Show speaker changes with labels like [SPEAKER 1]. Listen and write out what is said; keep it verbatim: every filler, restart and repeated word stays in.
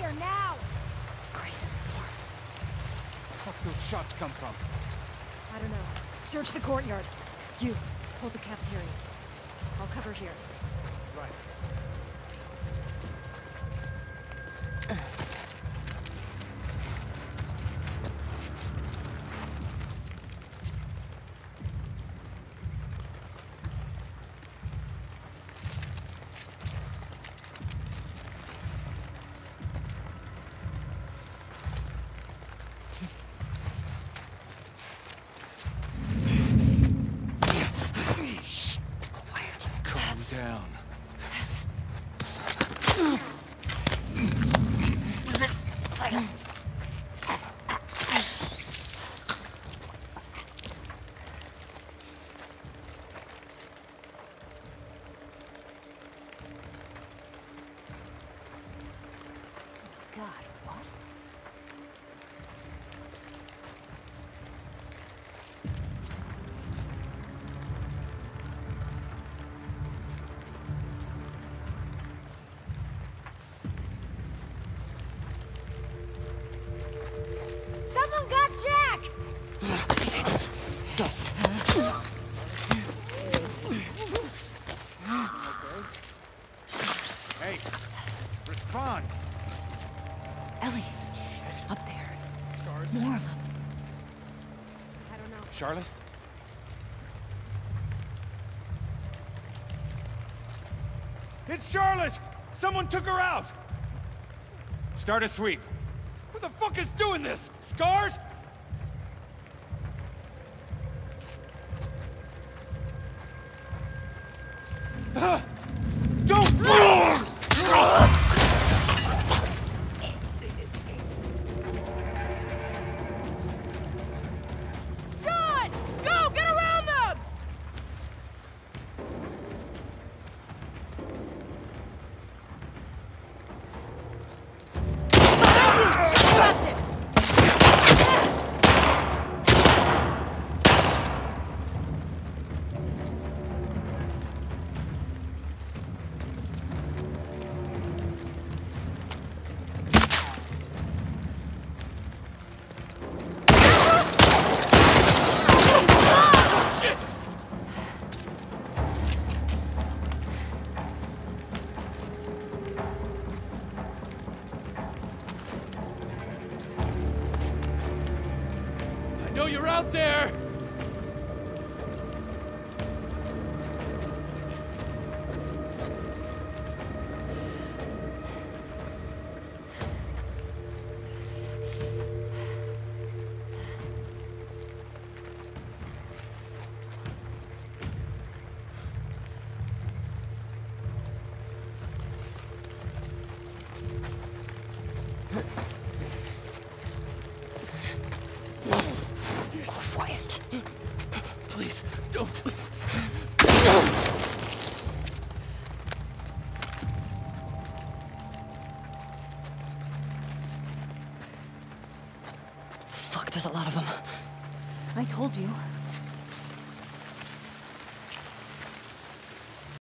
[SPEAKER 1] here, now!
[SPEAKER 2] Great.
[SPEAKER 3] Where the fuck those shots come from?
[SPEAKER 1] I don't know. Search the courtyard. You, hold the cafeteria. I'll cover here.
[SPEAKER 3] Right. Down.
[SPEAKER 1] God, what? Someone got Jack!
[SPEAKER 3] Hey, respond.
[SPEAKER 2] Ellie, up there.
[SPEAKER 3] Scars.
[SPEAKER 2] More of them.
[SPEAKER 1] I don't know.
[SPEAKER 3] Charlotte? It's Charlotte! Someone took her out! Start a sweep. Who the fuck is doing this? Scars? Ah! Don't move!
[SPEAKER 1] John! Go! Get around them! Trapped it!
[SPEAKER 3] I know you're out there!
[SPEAKER 2] Quiet.
[SPEAKER 3] Please, don't.
[SPEAKER 2] Fuck, there's a lot of them.
[SPEAKER 1] I told you.